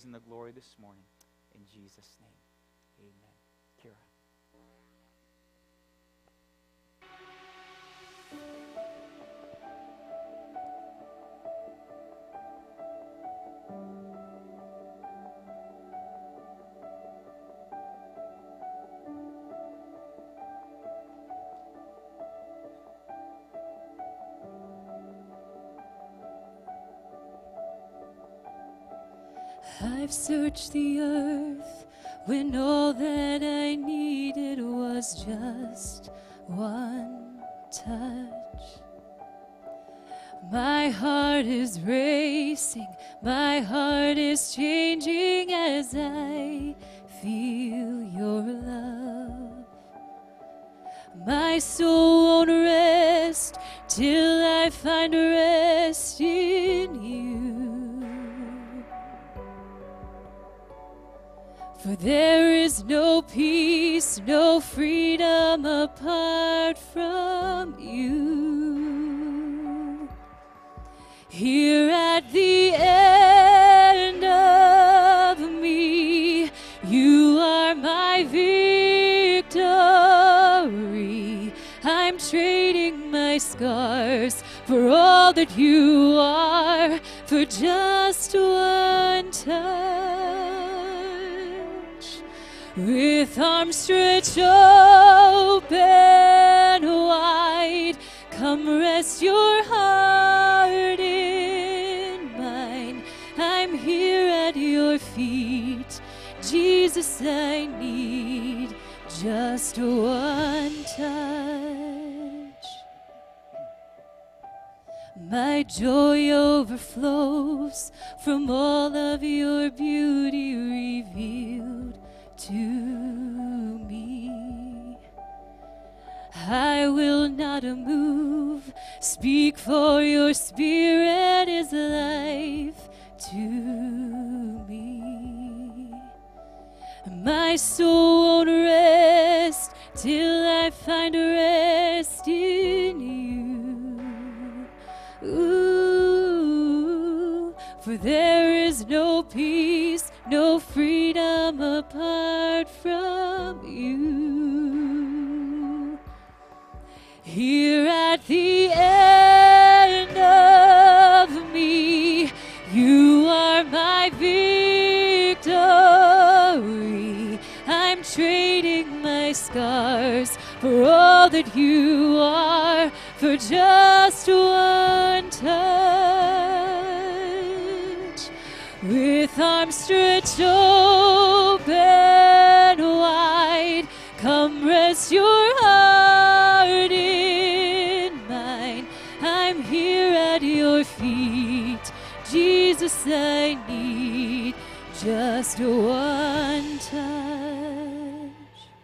praise and the glory this morning. In Jesus' name, amen. Kira. I've searched the earth when all that I needed was just one touch. My heart is racing, my heart is changing as I feel your love. My soul won't rest till I find rest in you. For there is no peace, no freedom apart from you. Here at the end of me, you are my victory. I'm trading my scars for all that you are, for just one touch. With arms stretched open wide, come rest your heart in mine. I'm here at your feet, Jesus, I need just one touch. My joy overflows from all of your beauty revealed to me. I will not move. Speak, for your spirit is life to me. My soul won't rest till I find rest in you. Ooh, for there is no peace, no freedom apart from you. Here at the end of me, you are my victory. I'm trading my scars for all that you are, for just one touch. With arms stretched open wide, come rest your heart in mine. I'm here at your feet, Jesus, I need just one touch.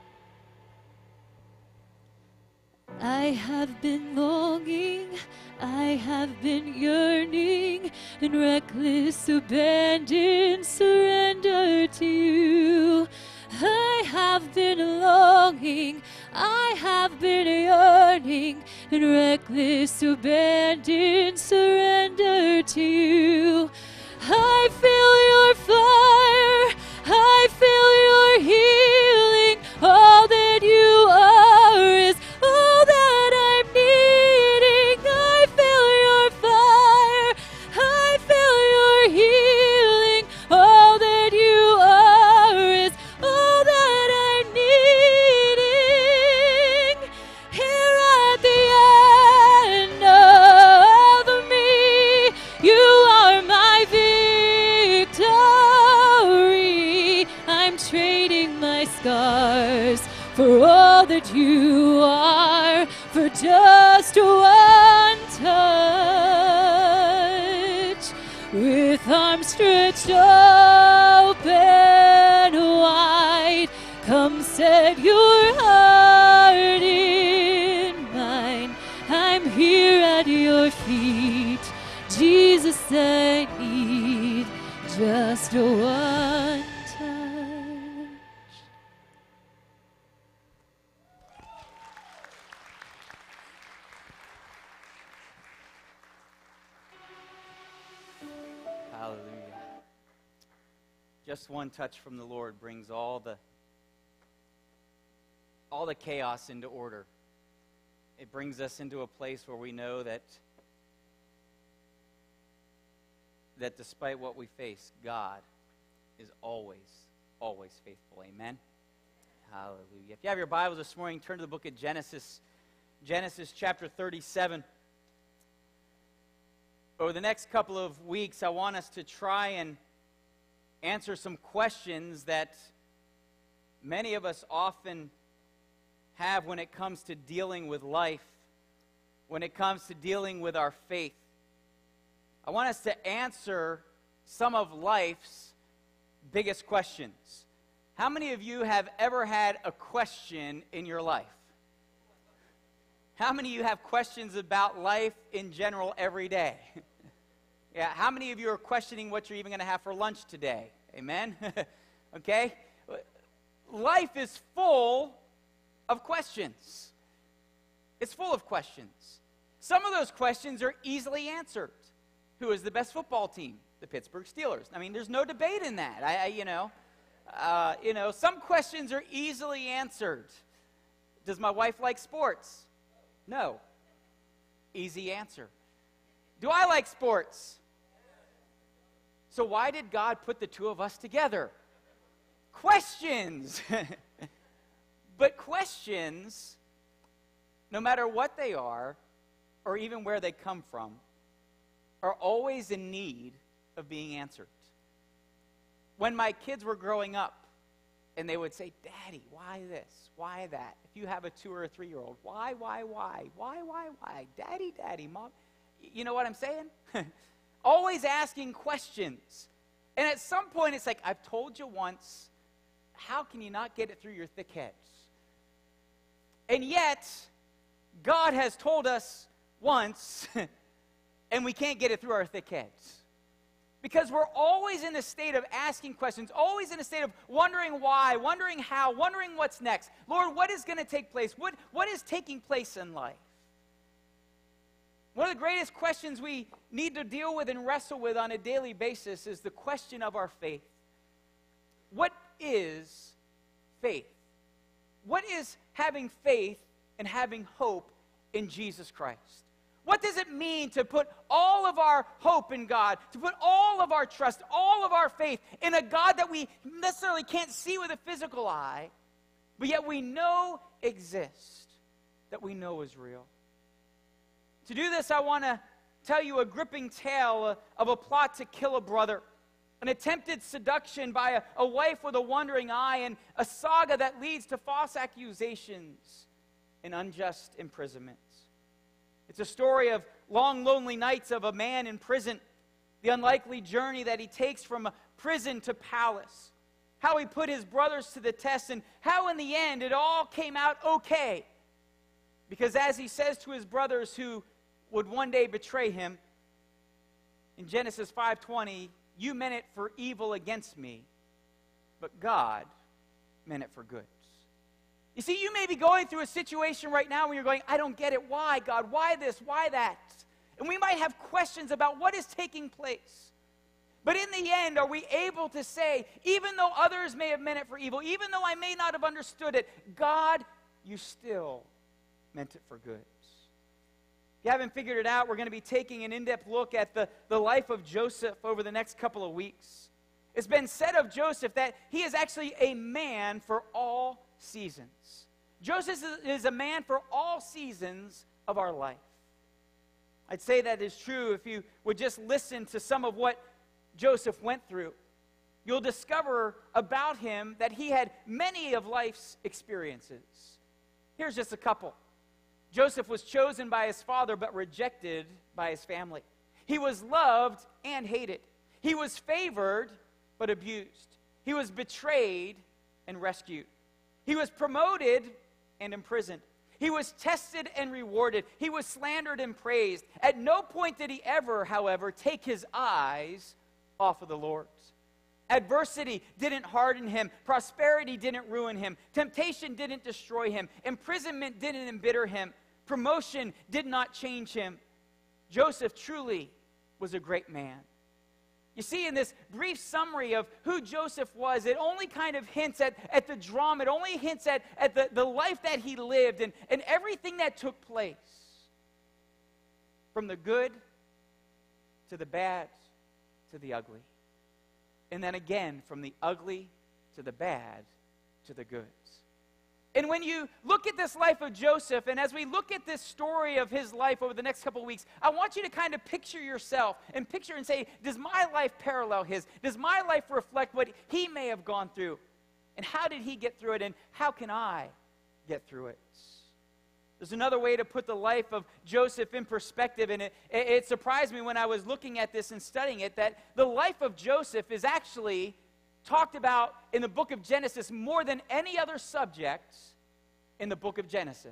I have been longing, I have been yearning, in reckless abandon, surrender to you. I have been longing, I have been yearning, in reckless abandon, surrender to you. I feel your fire, I feel your healing, all that you are is all that I'm needing. I feel your fire, I feel your healing, all that you are is all that I'm needing. Here at the end of me, you are my victory. I'm trading my scars for all that you are, for just one touch. With arms stretched open wide, come set your heart in mine. I'm here at your feet, Jesus, I need just one touch. Hallelujah. Just one touch from the Lord brings all the chaos into order. It brings us into a place where we know that despite what we face, God is always, always faithful. Amen? Hallelujah. If you have your Bibles this morning, turn to the book of Genesis. Genesis chapter 37. Over the next couple of weeks, I want us to try and answer some questions that many of us often have when it comes to dealing with life, when it comes to dealing with our faith. I want us to answer some of life's biggest questions. How many of you have ever had a question in your life? How many of you have questions about life in general every day? Yeah, how many of you are questioning what you're even going to have for lunch today? Amen? Okay? Life is full of questions. It's full of questions. Some of those questions are easily answered. Who is the best football team? The Pittsburgh Steelers. I mean, there's no debate in that. Some questions are easily answered. Does my wife like sports? No. Easy answer. Do I like sports? So why did God put the two of us together? Questions. But questions, no matter what they are, or even where they come from, are always in need of being answered. When my kids were growing up, and they would say, Daddy, why this? Why that? If you have a 2 or a 3-year-old, why? Daddy, Mom. You know what I'm saying? Always asking questions. And at some point, it's like, I've told you once, how can you not get it through your thick heads? And yet, God has told us once, and we can't get it through our thick heads. Because we're always in a state of asking questions, always in a state of wondering why, wondering how, wondering what's next. Lord, what is going to take place? What is taking place in life? One of the greatest questions we need to deal with and wrestle with on a daily basis is the question of our faith. What is faith? What is having faith and having hope in Jesus Christ? What does it mean to put all of our hope in God, to put all of our trust, all of our faith in a God that we necessarily can't see with a physical eye, but yet we know exists, that we know is real? To do this, I want to tell you a gripping tale of a plot to kill a brother, an attempted seduction by a wife with a wandering eye, and a saga that leads to false accusations and unjust imprisonments. It's a story of long, lonely nights of a man in prison, the unlikely journey that he takes from prison to palace, how he put his brothers to the test, and how in the end it all came out okay. Because as he says to his brothers who would one day betray him, in Genesis 5:20, you meant it for evil against me, but God meant it for good. You see, you may be going through a situation right now where you're going, I don't get it. Why, God? Why this? Why that? And we might have questions about what is taking place. But in the end, are we able to say, even though others may have meant it for evil, even though I may not have understood it, God, you still meant it for good? If you haven't figured it out, we're going to be taking an in-depth look at the life of Joseph over the next couple of weeks. It's been said of Joseph that he is actually a man for all seasons. Joseph is a man for all seasons of our life. I'd say that is true if you would just listen to some of what Joseph went through. You'll discover about him that he had many of life's experiences. Here's just a couple. Joseph was chosen by his father but rejected by his family. He was loved and hated. He was favored but abused. He was betrayed and rescued. He was promoted and imprisoned. He was tested and rewarded. He was slandered and praised. At no point did he ever, however, take his eyes off of the Lord. Adversity didn't harden him. Prosperity didn't ruin him. Temptation didn't destroy him. Imprisonment didn't embitter him. Promotion did not change him. Joseph truly was a great man. You see, in this brief summary of who Joseph was, it only kind of hints at the drama. It only hints at the life that he lived and everything that took place. From the good to the bad to the ugly. And then again, from the ugly to the bad to the good. And when you look at this life of Joseph, and as we look at this story of his life over the next couple of weeks, I want you to kind of picture yourself and picture and say, does my life parallel his? Does my life reflect what he may have gone through? And how did he get through it? And how can I get through it? There's another way to put the life of Joseph in perspective, and it surprised me when I was looking at this and studying it, that the life of Joseph is actually talked about in the book of Genesis more than any other subject in the book of Genesis.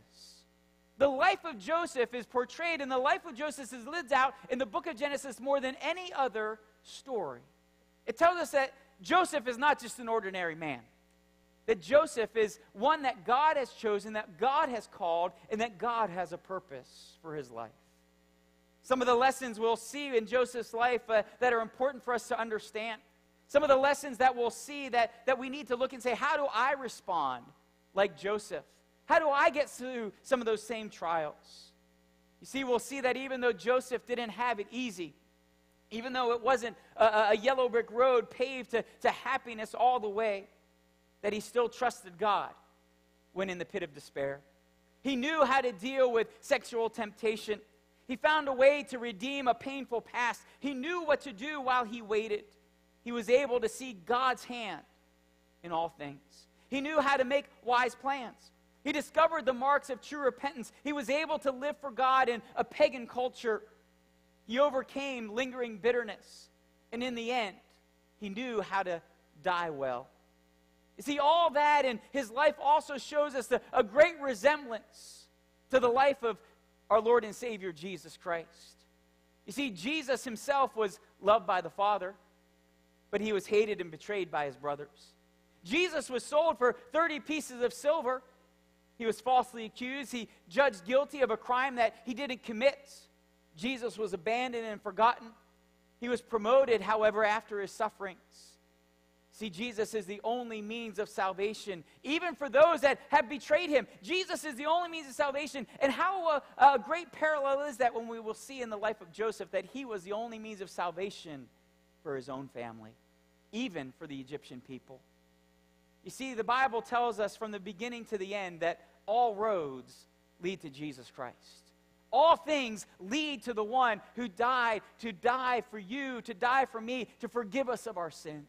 The life of Joseph is portrayed, and the life of Joseph is lived out in the book of Genesis more than any other story. It tells us that Joseph is not just an ordinary man. That Joseph is one that God has chosen, that God has called, and that God has a purpose for his life. Some of the lessons we'll see in Joseph's life that are important for us to understand. Some of the lessons that we'll see that we need to look and say, how do I respond like Joseph? How do I get through some of those same trials? You see, we'll see that even though Joseph didn't have it easy, even though it wasn't a yellow brick road paved to happiness all the way, that he still trusted God when in the pit of despair. He knew how to deal with sexual temptation. He found a way to redeem a painful past. He knew what to do while he waited. He was able to see God's hand in all things. He knew how to make wise plans. He discovered the marks of true repentance. He was able to live for God in a pagan culture. He overcame lingering bitterness. And in the end, he knew how to die well. You see, all that in his life also shows us a great resemblance to the life of our Lord and Savior, Jesus Christ. You see, Jesus himself was loved by the Father, but he was hated and betrayed by his brothers. Jesus was sold for 30 pieces of silver. He was falsely accused. He judged guilty of a crime that he didn't commit. Jesus was abandoned and forgotten. He was promoted, however, after his sufferings. See, Jesus is the only means of salvation, even for those that have betrayed him. Jesus is the only means of salvation. And how a great parallel is that when we will see in the life of Joseph that he was the only means of salvation for his own family, even for the Egyptian people. You see, the Bible tells us from the beginning to the end that all roads lead to Jesus Christ. All things lead to the one who died to die for you, to die for me, to forgive us of our sins.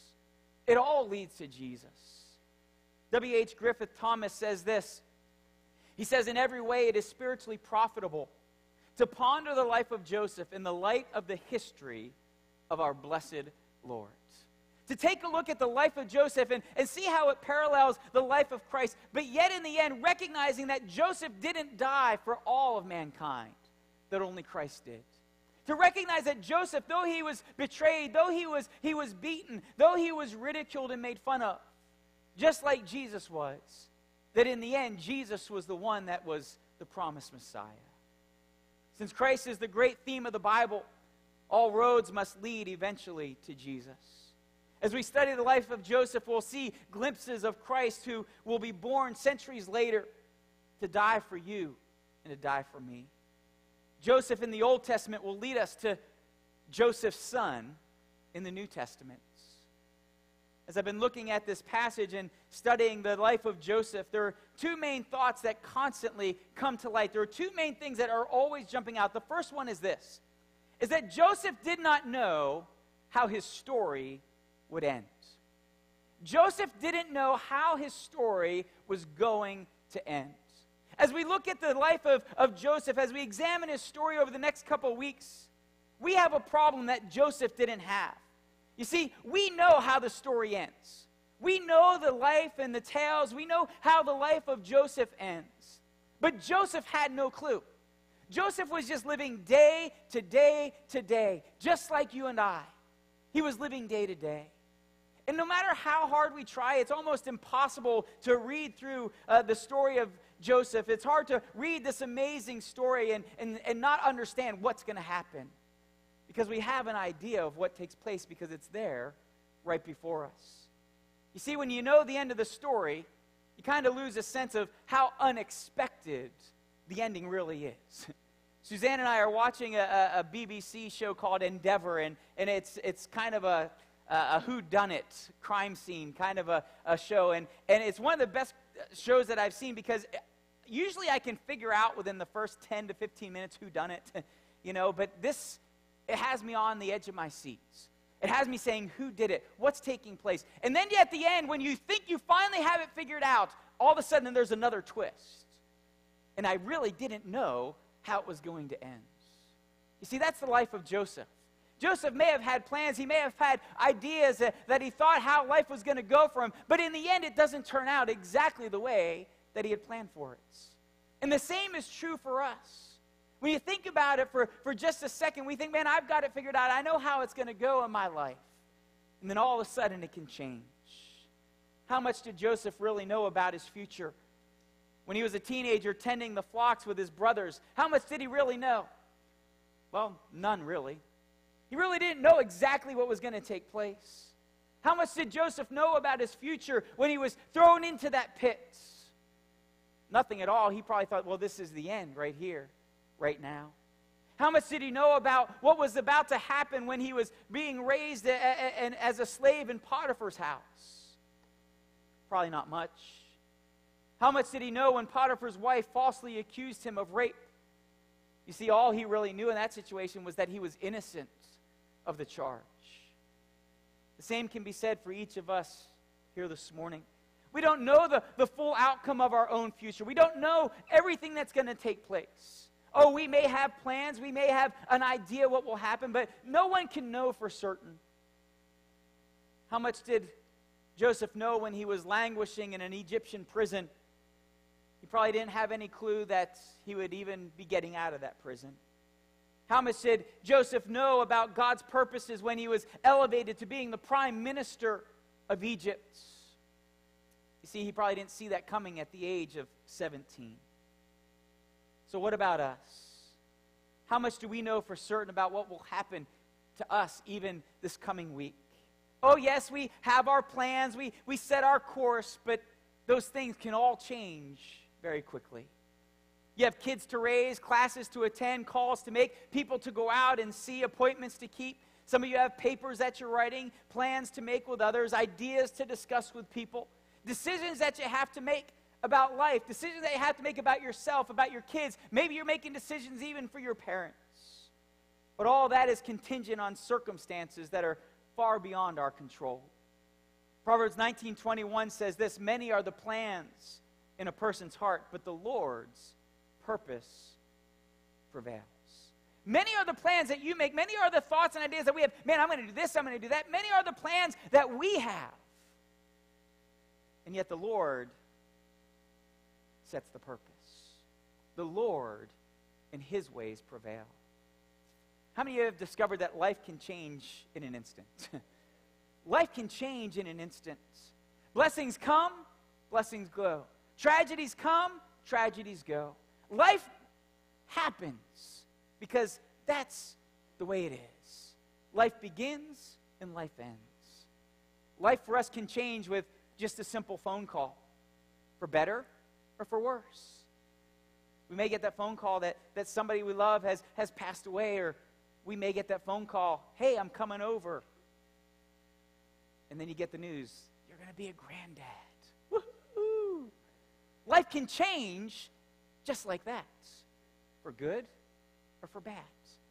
It all leads to Jesus. W.H. Griffith Thomas says this. He says, in every way it is spiritually profitable to ponder the life of Joseph in the light of the history of our blessed Lord. To take a look at the life of Joseph and see how it parallels the life of Christ, but yet in the end recognizing that Joseph didn't die for all of mankind, that only Christ did. To recognize that Joseph, though he was betrayed, though he was beaten, though he was ridiculed and made fun of, just like Jesus was, that in the end, Jesus was the one that was the promised Messiah. Since Christ is the great theme of the Bible, all roads must lead eventually to Jesus. As we study the life of Joseph, we'll see glimpses of Christ who will be born centuries later to die for you and to die for me. Joseph in the Old Testament will lead us to Joseph's son in the New Testament. As I've been looking at this passage and studying the life of Joseph, there are two main thoughts that constantly come to light. There are two main things that are always jumping out. The first one is this, is that Joseph did not know how his story would end. Joseph didn't know how his story was going to end. As we look at the life of Joseph, as we examine his story over the next couple of weeks, we have a problem that Joseph didn't have. You see, we know how the story ends. We know the life and the tales. We know how the life of Joseph ends. But Joseph had no clue. Joseph was just living day to day to day, just like you and I. He was living day to day. And no matter how hard we try, it's almost impossible to read through the story of Joseph. It's hard to read this amazing story and not understand what's going to happen. because we have an idea of what takes place because it's there right before us. You see, when you know the end of the story, you kind of lose a sense of how unexpected the ending really is. Suzanne and I are watching a BBC show called Endeavor, and it's kind of a whodunit crime scene kind of a show, and it's one of the best shows that I've seen because usually I can figure out within the first 10 to 15 minutes who done it, but this, it has me on the edge of my seats. It has me saying, who did it? What's taking place? And then at the end, when you think you finally have it figured out, all of a sudden there's another twist. And I really didn't know how it was going to end. You see, that's the life of Joseph. Joseph may have had plans. He may have had ideas that he thought how life was going to go for him. But in the end, it doesn't turn out exactly the way that he had planned for it. And the same is true for us. When you think about it for just a second, we think, man, I've got it figured out. I know how it's going to go in my life. And then all of a sudden it can change. How much did Joseph really know about his future? When he was a teenager tending the flocks with his brothers, how much did he really know? Well, none really. He really didn't know exactly what was going to take place. How much did Joseph know about his future when he was thrown into that pit? Nothing at all. He probably thought, well, this is the end right here, right now. How much did he know about what was about to happen when he was being raised as a slave in Potiphar's house? Probably not much. How much did he know when Potiphar's wife falsely accused him of rape? You see, all he really knew in that situation was that he was innocent of the charge. The same can be said for each of us here this morning. We don't know the full outcome of our own future. We don't know everything that's going to take place. Oh, we may have plans. We may have an idea what will happen, but no one can know for certain. How much did Joseph know when he was languishing in an Egyptian prison? He probably didn't have any clue that he would even be getting out of that prison. How much did Joseph know about God's purposes when he was elevated to being the prime minister of Egypt? You see, he probably didn't see that coming at the age of 17. So what about us? How much do we know for certain about what will happen to us even this coming week? Oh, yes, we have our plans, we set our course, but those things can all change very quickly. You have kids to raise, classes to attend, calls to make, people to go out and see, appointments to keep. Some of you have papers that you're writing, plans to make with others, ideas to discuss with people, decisions that you have to make about life, decisions that you have to make about yourself, about your kids. Maybe you're making decisions even for your parents. But all that is contingent on circumstances that are far beyond our control. Proverbs 19:21 says this, many are the plans in a person's heart, but the Lord's purpose prevails. Many are the plans that you make. Many are the thoughts and ideas that we have. Man, I'm going to do this, I'm going to do that. Many are the plans that we have. And yet the Lord sets the purpose. The Lord in His ways prevail. How many of you have discovered that life can change in an instant? Life can change in an instant. Blessings come, blessings go. Tragedies come, tragedies go. Life happens because that's the way it is. Life begins and life ends. Life for us can change with just a simple phone call, for better or for worse. We may get that phone call that somebody we love has passed away, or we may get that phone call, hey, I'm coming over. And then you get the news, you're going to be a granddad. Woo-hoo! Life can change just like that, for good or for bad.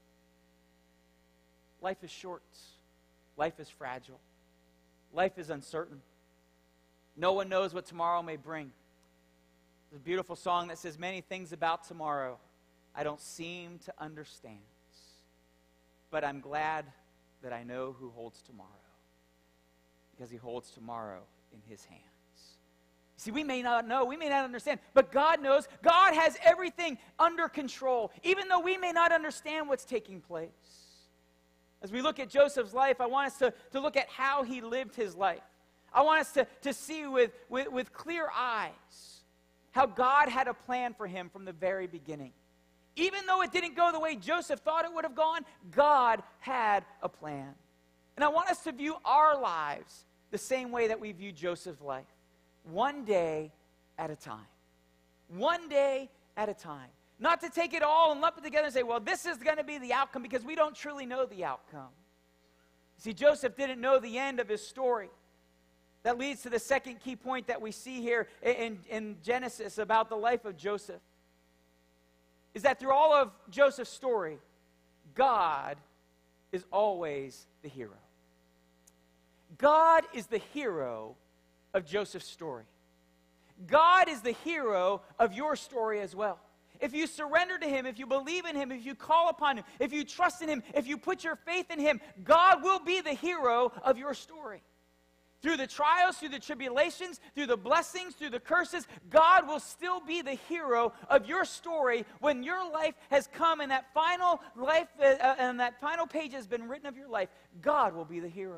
Life is short. Life is fragile. Life is uncertain. No one knows what tomorrow may bring. There's a beautiful song that says, many things about tomorrow I don't seem to understand, but I'm glad that I know who holds tomorrow, because He holds tomorrow in His hands. See, we may not know, we may not understand, but God knows. God has everything under control, even though we may not understand what's taking place. As we look at Joseph's life, I want us to look at how he lived his life. I want us to see with clear eyes how God had a plan for him from the very beginning. Even though it didn't go the way Joseph thought it would have gone, God had a plan. And I want us to view our lives the same way that we view Joseph's life. One day at a time. One day at a time. Not to take it all and lump it together and say, well, this is going to be the outcome, because we don't truly know the outcome. See, Joseph didn't know the end of his story. That leads to the second key point that we see here in Genesis about the life of Joseph. Is that through all of Joseph's story, God is always the hero. God is the hero of Joseph's story. God is the hero of your story as well. If you surrender to Him, if you believe in Him, if you call upon Him, if you trust in Him, if you put your faith in Him, God will be the hero of your story. Through the trials, through the tribulations, through the blessings, through the curses, God will still be the hero of your story when your life has come and that final life and that final page has been written of your life. God will be the hero.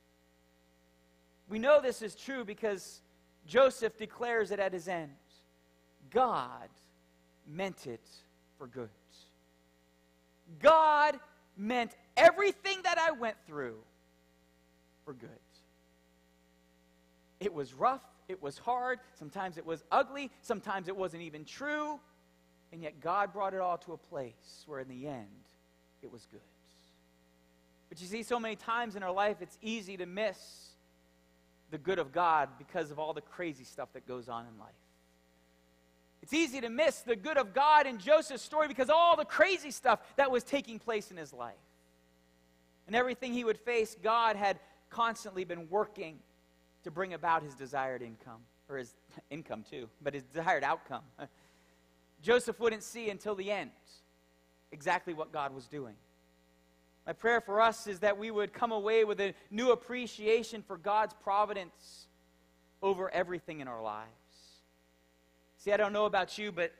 We know this is true because Joseph declares it at his end. God meant it for good. God meant everything that I went through for good. It was rough, it was hard, sometimes it was ugly, sometimes it wasn't even true, and yet God brought it all to a place where in the end, it was good. But you see, so many times in our life, it's easy to miss the good of God because of all the crazy stuff that goes on in life. It's easy to miss the good of God in Joseph's story because of all the crazy stuff that was taking place in his life. And everything he would face, God had constantly been working to bring about his desired income, or his income too, but his desired outcome. Joseph wouldn't see until the end exactly what God was doing. My prayer for us is that we would come away with a new appreciation for God's providence over everything in our lives. See, I don't know about you, but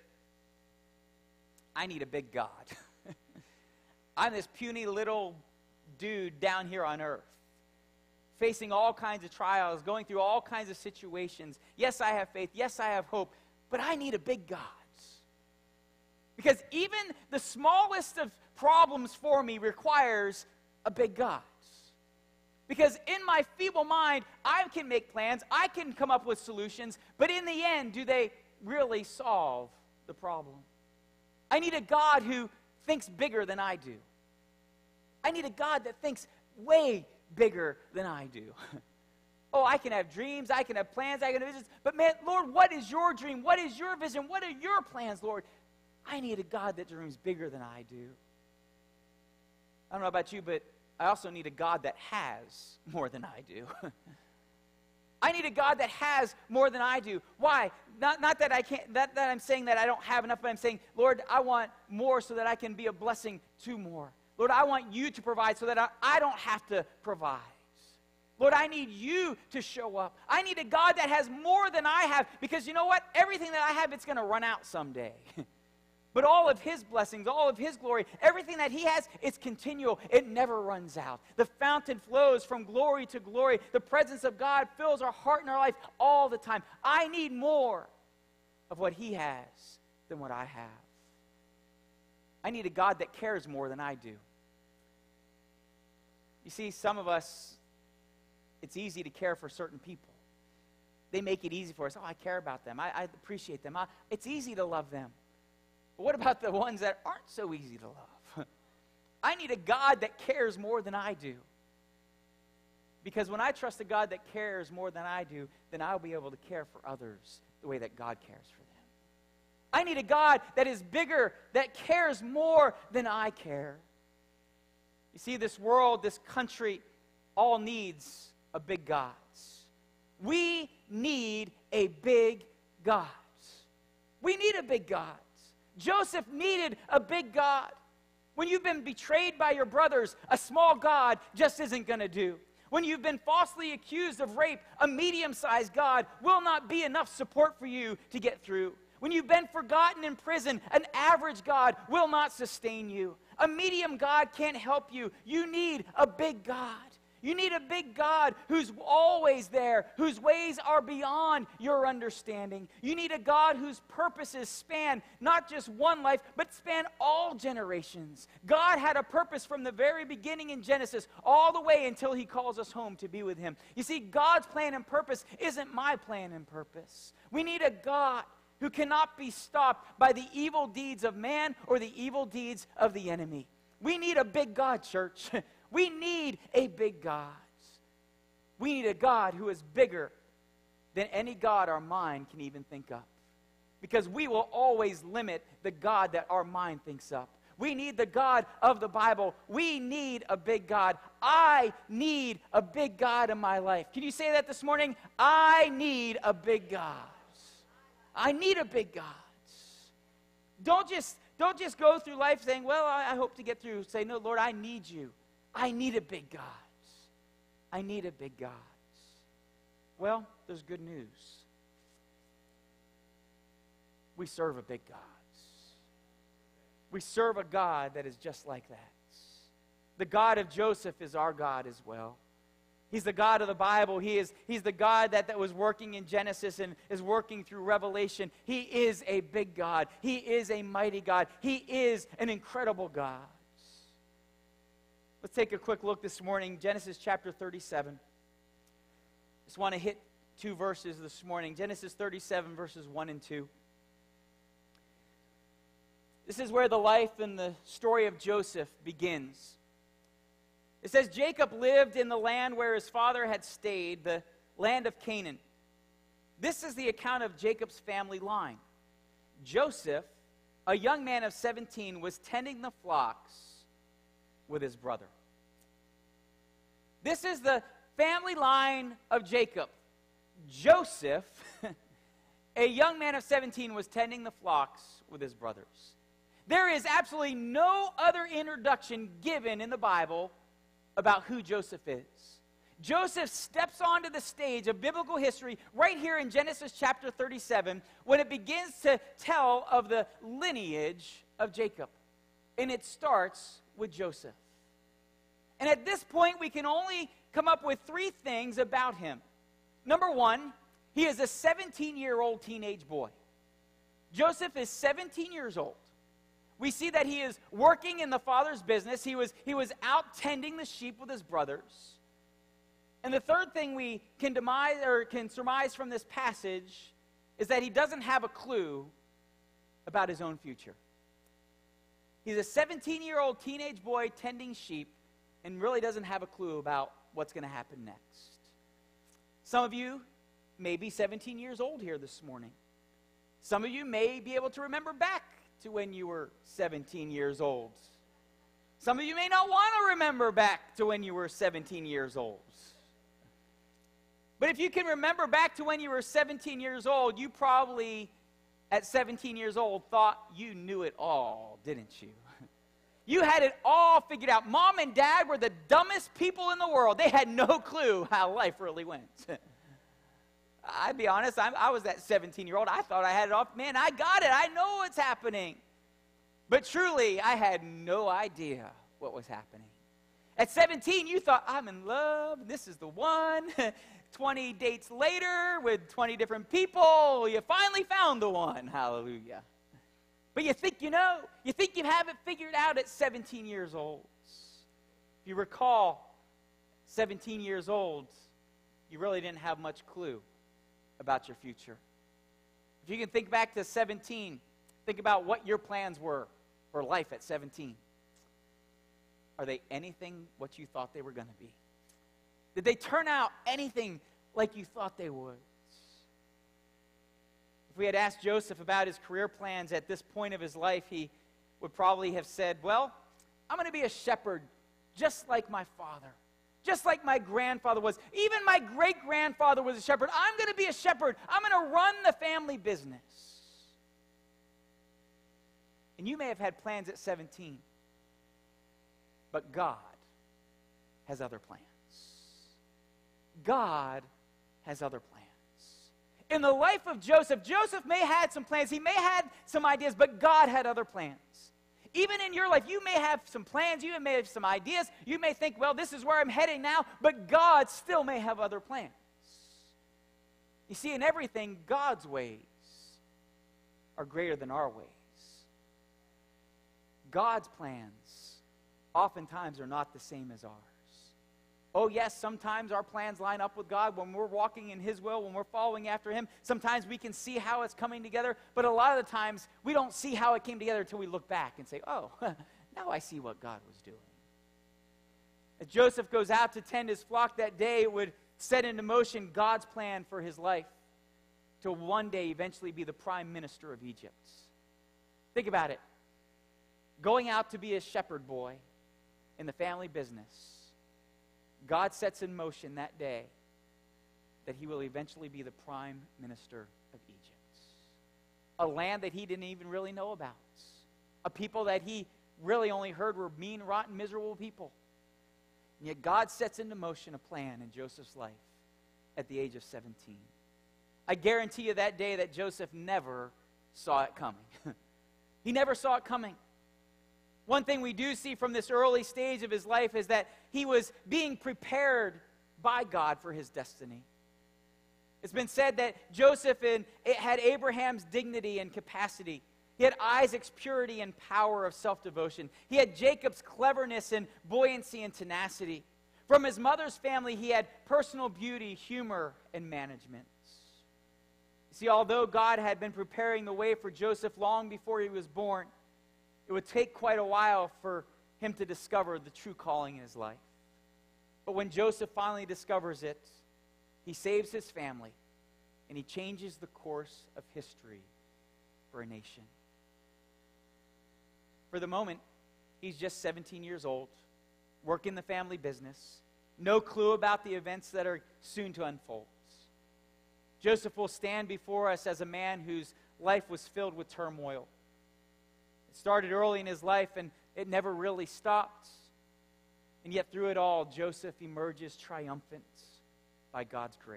I need a big God. I'm this puny little dude down here on earth, facing all kinds of trials, going through all kinds of situations. Yes, I have faith. Yes, I have hope. But I need a big God. Because even the smallest of problems for me requires a big God. Because in my feeble mind, I can make plans, I can come up with solutions, but in the end, do they really solve the problem? I need a God who thinks bigger than I do. I need a God that thinks way bigger than I do. Oh, I can have dreams, I can have plans, I can have visions, but man, Lord, what is your dream? What is your vision? What are your plans, Lord? I need a God that dreams bigger than I do. I don't know about you, but I also need a God that has more than I do. I need a God that has more than I do. Why? Not that I can't, that I'm saying that I don't have enough, but I'm saying, Lord, I want more so that I can be a blessing to more. Lord, I want you to provide so that I don't have to provide. Lord, I need you to show up. I need a God that has more than I have, because you know what? Everything that I have, it's going to run out someday. But all of his blessings, all of his glory, everything that he has, it's continual. It never runs out. The fountain flows from glory to glory. The presence of God fills our heart and our life all the time. I need more of what he has than what I have. I need a God that cares more than I do. You see, some of us, it's easy to care for certain people. They make it easy for us. Oh, I care about them. I appreciate them. It's easy to love them. But what about the ones that aren't so easy to love? I need a God that cares more than I do. Because when I trust a God that cares more than I do, then I'll be able to care for others the way that God cares for them. I need a God that is bigger, that cares more than I care. You see, this world, this country, all needs a big God. We need a big God. We need a big God. Joseph needed a big God. When you've been betrayed by your brothers, a small God just isn't going to do. When you've been falsely accused of rape, a medium-sized God will not be enough support for you to get through. When you've been forgotten in prison, an average God will not sustain you. A medium God can't help you. You need a big God. You need a big God who's always there, whose ways are beyond your understanding. You need a God whose purposes span not just one life, but span all generations. God had a purpose from the very beginning in Genesis, all the way until he calls us home to be with him. You see, God's plan and purpose isn't my plan and purpose. We need a God who cannot be stopped by the evil deeds of man or the evil deeds of the enemy. We need a big God, church. We need a big God. We need a God who is bigger than any God our mind can even think of. Because we will always limit the God that our mind thinks of. We need the God of the Bible. We need a big God. I need a big God in my life. Can you say that this morning? I need a big God. I need a big God. Don't just go through life saying, well, I hope to get through. Say, no, Lord, I need you. I need a big God. I need a big God. Well, there's good news. We serve a big God. We serve a God that is just like that. The God of Joseph is our God as well. He's the God of the Bible. He's the God that was working in Genesis and is working through Revelation. He is a big God. He is a mighty God. He is an incredible God. Let's take a quick look this morning, Genesis chapter 37. Just want to hit two verses this morning. Genesis 37, verses 1 and 2. This is where the life and the story of Joseph begins. It says, Jacob lived in the land where his father had stayed, the land of Canaan. This is the account of Jacob's family line. Joseph, a young man of 17, was tending the flocks with his brother. This is the family line of Jacob. Joseph, a young man of 17, was tending the flocks with his brothers. There is absolutely no other introduction given in the Bible about who Joseph is. Joseph steps onto the stage of biblical history right here in Genesis chapter 37 when it begins to tell of the lineage of Jacob. And it starts with Joseph. And at this point, we can only come up with three things about him. Number one, he is a 17-year-old teenage boy. Joseph is 17 years old. We see that he is working in the father's business. He was out tending the sheep with his brothers. And the third thing we can surmise from this passage is that he doesn't have a clue about his own future. He's a 17-year-old teenage boy tending sheep and really doesn't have a clue about what's going to happen next. Some of you may be 17 years old here this morning. Some of you may be able to remember back to when you were 17 years old. Some of you may not want to remember back to when you were 17 years old. But if you can remember back to when you were 17 years old, you probably, at 17 years old, thought you knew it all, didn't you? You had it all figured out. Mom and Dad were the dumbest people in the world. They had no clue how life really went. I'd be honest, I was that 17-year-old. I thought I had it all. Man, I got it. I know what's happening. But truly, I had no idea what was happening. At 17, you thought, I'm in love. This is the one. 20 dates later with 20 different people, you finally found the one. Hallelujah. But you think you know. You think you have it figured out at 17 years old. If you recall, 17 years old, you really didn't have much clue about your future. If you can think back to 17, think about what your plans were for life at 17. Are they anything what you thought they were going to be? Did they turn out anything like you thought they would? If we had asked Joseph about his career plans at this point of his life, he would probably have said, well, I'm going to be a shepherd just like my father. Just like my grandfather was. Even my great-grandfather was a shepherd. I'm going to be a shepherd. I'm going to run the family business. And you may have had plans at 17. But God has other plans. God has other plans. In the life of Joseph, Joseph may have had some plans. He may have had some ideas, but God had other plans. Even in your life, you may have some plans, you may have some ideas, you may think, well, this is where I'm heading now, but God still may have other plans. You see, in everything, God's ways are greater than our ways. God's plans oftentimes are not the same as ours. Oh, yes, sometimes our plans line up with God when we're walking in His will, when we're following after Him. Sometimes we can see how it's coming together, but a lot of the times we don't see how it came together until we look back and say, oh, now I see what God was doing. As Joseph goes out to tend his flock that day, it would set into motion God's plan for his life to one day eventually be the prime minister of Egypt. Think about it. Going out to be a shepherd boy in the family business, God sets in motion that day that he will eventually be the prime minister of Egypt. A land that he didn't even really know about. A people that he really only heard were mean, rotten, miserable people. And yet God sets into motion a plan in Joseph's life at the age of 17. I guarantee you that day that Joseph never saw it coming. He never saw it coming. One thing we do see from this early stage of his life is that he was being prepared by God for his destiny. It's been said that Joseph had Abraham's dignity and capacity. He had Isaac's purity and power of self-devotion. He had Jacob's cleverness and buoyancy and tenacity. From his mother's family, he had personal beauty, humor, and management. You see, although God had been preparing the way for Joseph long before he was born, it would take quite a while for him to discover the true calling in his life. But when Joseph finally discovers it, he saves his family, and he changes the course of history for a nation. For the moment, he's just 17 years old, working the family business, no clue about the events that are soon to unfold. Joseph will stand before us as a man whose life was filled with turmoil. It started early in his life, and it never really stopped. And yet through it all, Joseph emerges triumphant by God's grace.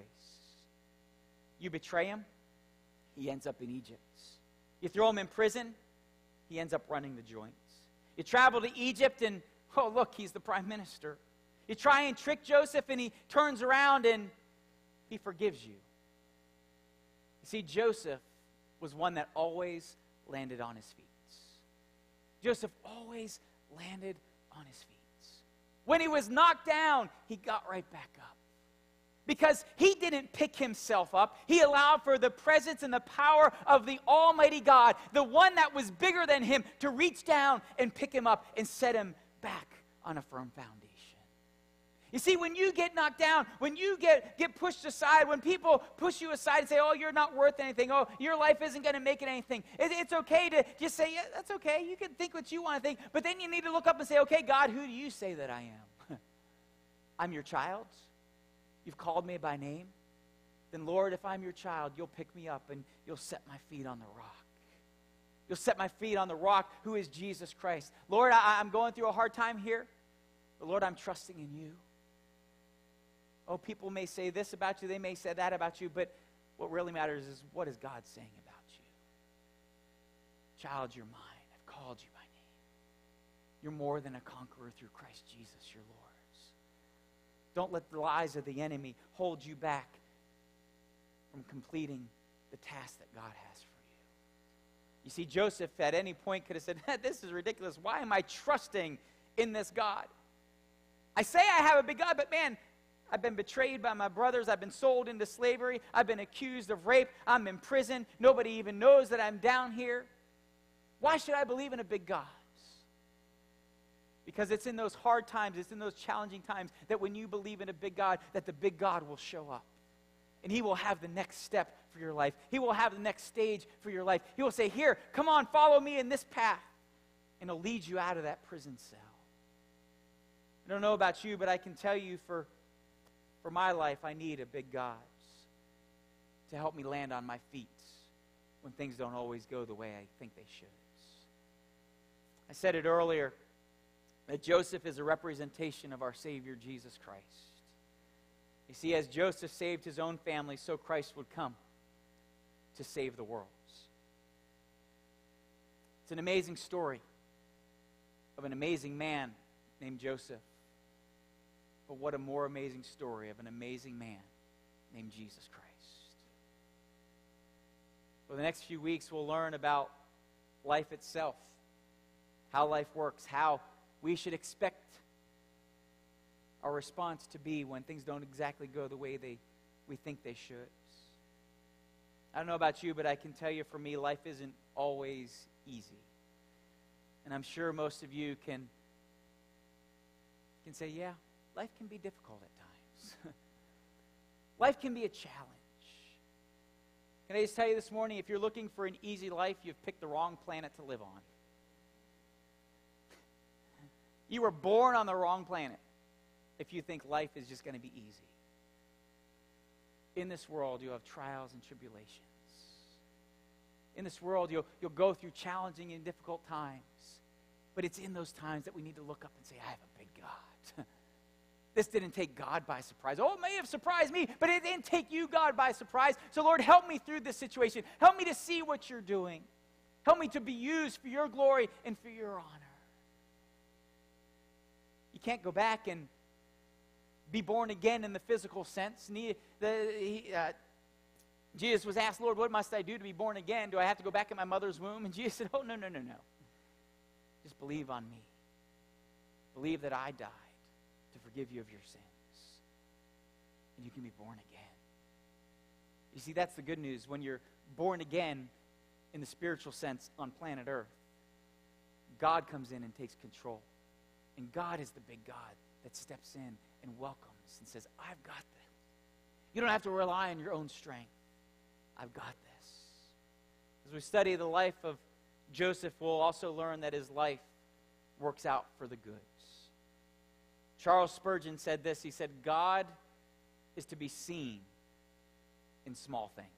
You betray him, he ends up in Egypt. You throw him in prison, he ends up running the joints. You travel to Egypt, and, oh, look, he's the prime minister. You try and trick Joseph, and he turns around, and he forgives you. You see, Joseph was one that always landed on his feet. Joseph always landed on his feet. When he was knocked down, he got right back up. Because he didn't pick himself up. He allowed for the presence and the power of the Almighty God, the one that was bigger than him, to reach down and pick him up and set him back on a firm foundation. You see, when you get knocked down, when you get pushed aside, when people push you aside and say, oh, you're not worth anything, oh, your life isn't going to make it anything, it's okay to just say, yeah, that's okay, you can think what you want to think, but then you need to look up and say, okay, God, who do you say that I am? I'm your child. You've called me by name. Then, Lord, if I'm your child, you'll pick me up and you'll set my feet on the rock. You'll set my feet on the rock, who is Jesus Christ. Lord, I'm going through a hard time here, but Lord, I'm trusting in you. Oh, people may say this about you, they may say that about you, but what really matters is, what is God saying about you? Child, you're mine. I've called you by name. You're more than a conqueror through Christ Jesus, your Lord. Don't let the lies of the enemy hold you back from completing the task that God has for you. You see, Joseph at any point could have said, this is ridiculous. Why am I trusting in this God? I say I have a big God, but man, I've been betrayed by my brothers. I've been sold into slavery. I've been accused of rape. I'm in prison. Nobody even knows that I'm down here. Why should I believe in a big God? Because it's in those hard times, it's in those challenging times that when you believe in a big God, that the big God will show up. And he will have the next step for your life. He will have the next stage for your life. He will say, here, come on, follow me in this path. And he'll lead you out of that prison cell. I don't know about you, but I can tell you for my life, I need a big God to help me land on my feet when things don't always go the way I think they should. I said it earlier, that Joseph is a representation of our Savior, Jesus Christ. You see, as Joseph saved his own family, so Christ would come to save the world. It's an amazing story. of an amazing man named Joseph. But what a more amazing story of an amazing man named Jesus Christ. For the next few weeks, we'll learn about life itself, how life works, how we should expect our response to be when things don't exactly go the way we think they should. I don't know about you, but I can tell you for me, life isn't always easy. And I'm sure most of you can say, yeah, life can be difficult at times. Life can be a challenge. Can I just tell you this morning, if you're looking for an easy life, you've picked the wrong planet to live on. You were born on the wrong planet if you think life is just going to be easy. In this world, you'll have trials and tribulations. In this world, you'll go through challenging and difficult times. But it's in those times that we need to look up and say, I have a big God. This didn't take God by surprise. Oh, it may have surprised me, but it didn't take you, God, by surprise. So, Lord, help me through this situation. Help me to see what you're doing. Help me to be used for your glory and for your honor. You can't go back and be born again in the physical sense. Jesus was asked, Lord, what must I do to be born again? Do I have to go back in my mother's womb? And Jesus said, oh, no. Just believe on me. Believe that I died to forgive you of your sins. And you can be born again. You see, that's the good news. When you're born again in the spiritual sense on planet Earth, God comes in and takes control. And God is the big God that steps in and welcomes and says, I've got this. You don't have to rely on your own strength. I've got this. As we study the life of Joseph, we'll also learn that his life works out for the good. Charles Spurgeon said this. He said, God is to be seen in small things.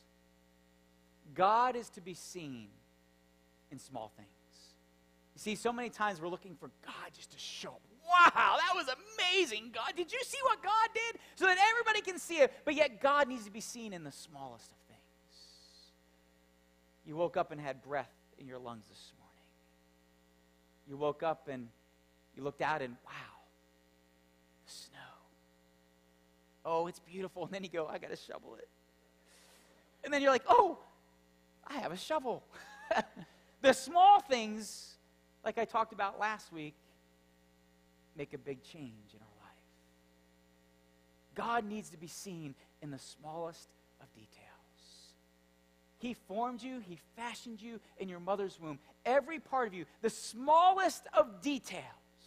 God is to be seen in small things. You see, so many times we're looking for God just to show up. Wow, that was amazing, God. Did you see what God did? So that everybody can see it. But yet God needs to be seen in the smallest of things. You woke up and had breath in your lungs this morning. You woke up and you looked out and, wow, the snow. Oh, it's beautiful. And then you go, I got to shovel it. And then you're like, oh, I have a shovel. The small things, like I talked about last week, make a big change in our life. God needs to be seen in the smallest of details. He formed you, He fashioned you in your mother's womb. Every part of you, the smallest of details.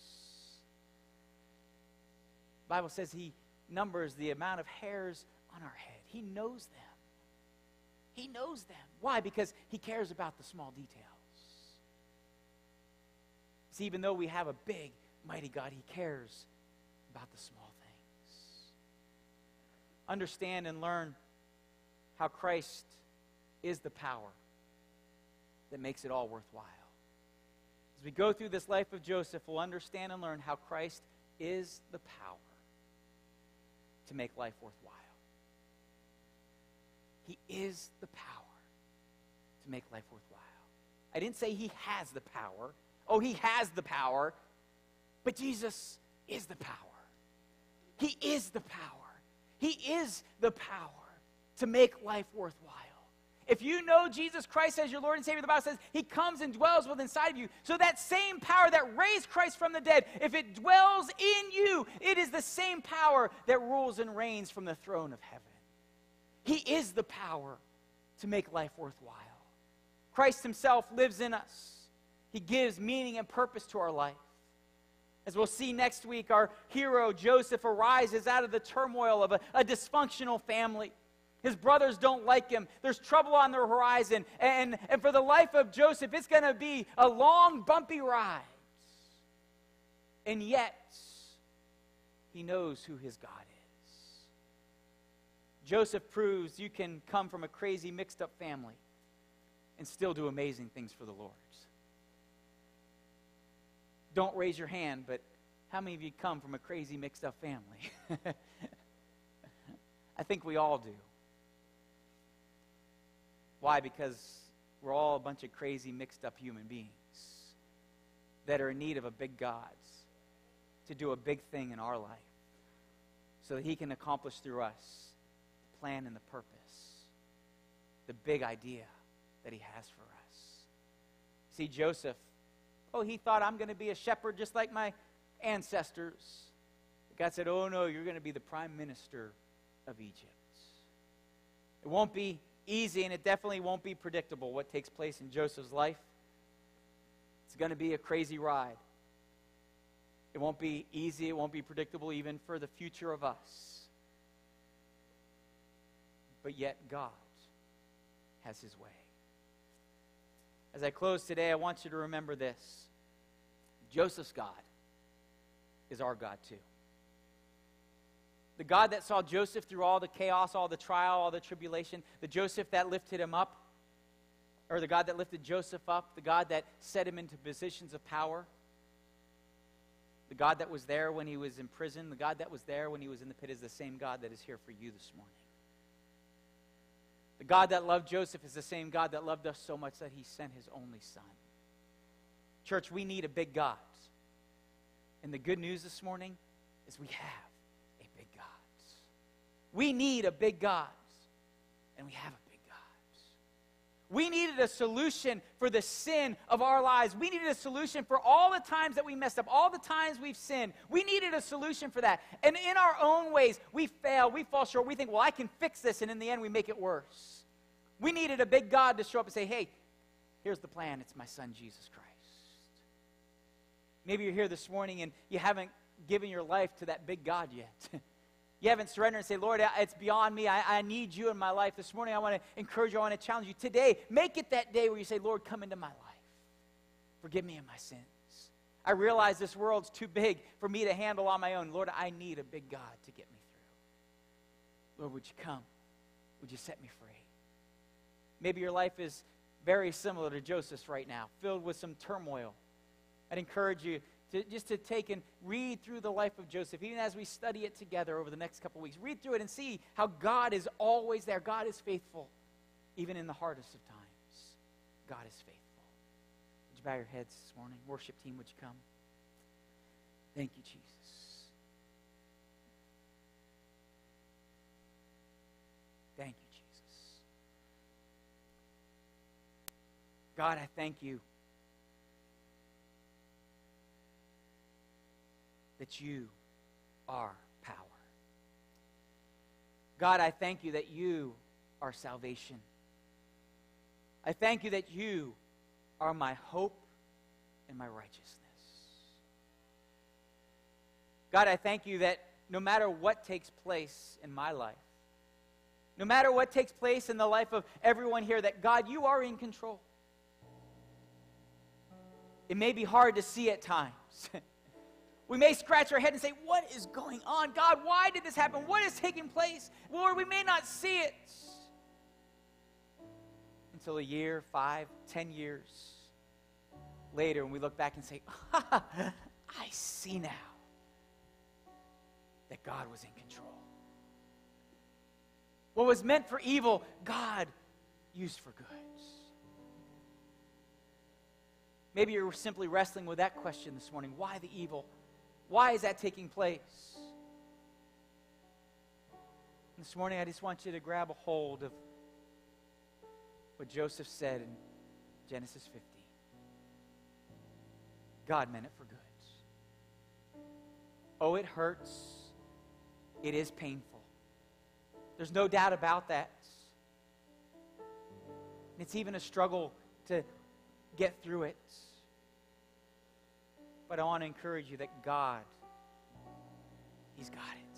The Bible says He numbers the amount of hairs on our head. He knows them. He knows them. Why? Because He cares about the small details. See, even though we have a big, mighty God, He cares about the small things. Understand and learn how Christ is the power that makes it all worthwhile. As we go through this life of Joseph, we'll understand and learn how Christ is the power to make life worthwhile. He is the power to make life worthwhile. I didn't say He has the power. Oh, He has the power. But Jesus is the power. He is the power. He is the power to make life worthwhile. If you know Jesus Christ as your Lord and Savior, the Bible says He comes and dwells within inside of you. So that same power that raised Christ from the dead, if it dwells in you, it is the same power that rules and reigns from the throne of heaven. He is the power to make life worthwhile. Christ Himself lives in us. He gives meaning and purpose to our life. As we'll see next week, our hero Joseph arises out of the turmoil of a dysfunctional family. His brothers don't like him. There's trouble on the horizon. And for the life of Joseph, it's going to be a long, bumpy ride. And yet, he knows who his God is. Joseph proves you can come from a crazy, mixed-up family and still do amazing things for the Lord. Don't raise your hand, but how many of you come from a crazy, mixed-up family? I think we all do. Why? Because we're all a bunch of crazy, mixed-up human beings. that are in need of a big God to do a big thing in our life so that he can accomplish through us the plan and the purpose, the big idea that he has for us. See, Joseph, he thought, I'm going to be a shepherd just like my ancestors. But God said, oh no, you're going to be the prime minister of Egypt. It won't be easy, and it definitely won't be predictable what takes place in Joseph's life. It's going to be a crazy ride. It won't be easy, it won't be predictable even for the future of us. But yet God has his way. As I close today, I want you to remember this. Joseph's God is our God too. The God that saw Joseph through all the chaos, all the trial, all the tribulation, the Joseph that lifted him up, or the God that lifted Joseph up, the God that set him into positions of power, the God that was there when he was in prison, the God that was there when he was in the pit is the same God that is here for you this morning. The God that loved Joseph is the same God that loved us so much that he sent his only son. Church, we need a big God. And the good news this morning is we have a big God. We need a big God, and we have a big God. We needed a solution for the sin of our lives. We needed a solution for all the times that we messed up, all the times we've sinned. We needed a solution for that. And in our own ways, we fail, we fall short. We think, well, I can fix this, and in the end, we make it worse. We needed a big God to show up and say, hey, here's the plan. It's my son, Jesus Christ. Maybe you're here this morning, and you haven't given your life to that big God yet. You haven't surrendered and say, Lord, it's beyond me. I need you in my life. This morning I want to encourage you. I want to challenge you. Today, make it that day where you say, Lord, come into my life. Forgive me of my sins. I realize this world's too big for me to handle on my own. Lord, I need a big God to get me through. Lord, would you come? Would you set me free? Maybe your life is very similar to Joseph's right now, filled with some turmoil. I'd encourage you to take and read through the life of Joseph, even as we study it together over the next couple weeks. Read through it and see how God is always there. God is faithful, even in the hardest of times. God is faithful. Would you bow your heads this morning? Worship team, would you come? Thank you, Jesus. Thank you, Jesus. God, I thank you that you are power. God, I thank you that you are salvation. I thank you that you are my hope and my righteousness. God, I thank you that no matter what takes place in my life, no matter what takes place in the life of everyone here, that God, you are in control. It may be hard to see at times. We may scratch our head and say, what is going on? God, why did this happen? What is taking place? Lord, we may not see it until a year, 5, 10 years later, when we look back and say, I see now that God was in control. What was meant for evil, God used for good. Maybe you're simply wrestling with that question this morning. Why the evil? Why is that taking place? This morning, I just want you to grab a hold of what Joseph said in Genesis 50. God meant it for good. Oh, it hurts. It is painful. There's no doubt about that. It's even a struggle to get through it. But I want to encourage you that God, He's got it.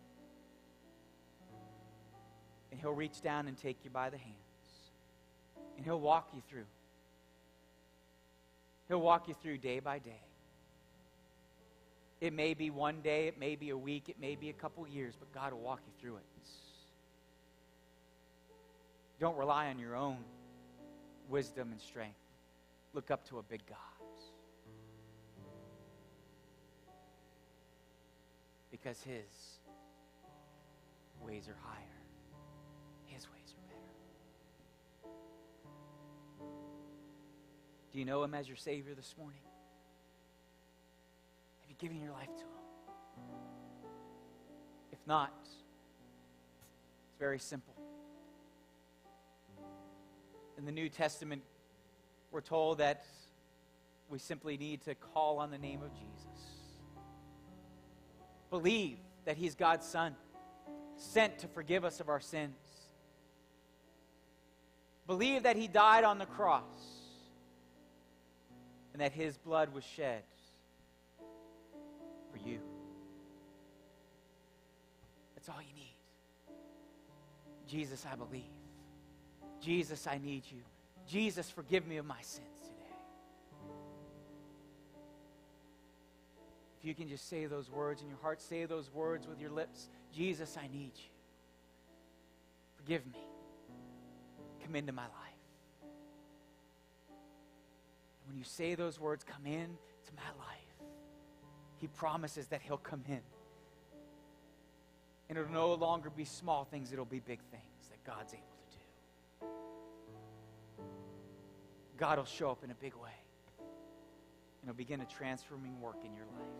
And He'll reach down and take you by the hands. And He'll walk you through. He'll walk you through day by day. It may be one day, it may be a week, it may be a couple years, but God will walk you through it. Don't rely on your own wisdom and strength. Look up to a big God. Because His ways are higher. His ways are better. Do you know Him as your Savior this morning? giving your life to Him? If not, it's very simple. In the New Testament, we're told that we simply need to call on the name of Jesus. Believe that He's God's Son, sent to forgive us of our sins. Believe that He died on the cross and that His blood was shed for you. That's all you need. Jesus, I believe. Jesus, I need you. Jesus, forgive me of my sins today. If you can just say those words in your heart, say those words with your lips. Jesus, I need you. Forgive me. Come into my life. And when you say those words, come in to my life, He promises that He'll come in. And it'll no longer be small things, it'll be big things that God's able to do. God will show up in a big way. And He'll begin a transforming work in your life.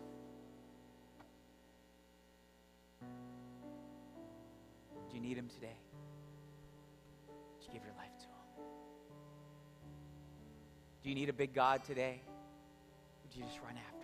Do you need Him today? Would you give your life to Him? Do you need a big God today? Would you just run after Him?